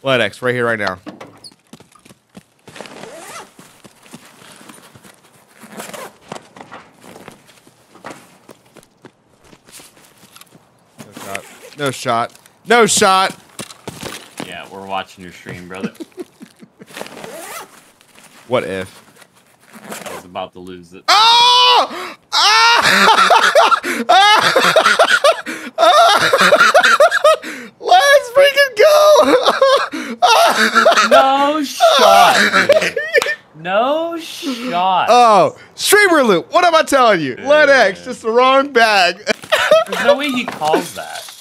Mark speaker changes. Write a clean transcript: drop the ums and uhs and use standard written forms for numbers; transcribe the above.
Speaker 1: LEDX, right here, right now. No shot. No shot. No shot.
Speaker 2: Yeah, we're watching your stream, brother.
Speaker 1: What if?
Speaker 2: I was about to lose it.
Speaker 1: Oh! Let's freaking go!
Speaker 2: No shot, dude. No shot.
Speaker 1: Oh, streamer loop. What am I telling you? LEDX, just the wrong bag.
Speaker 2: There's no way he calls that.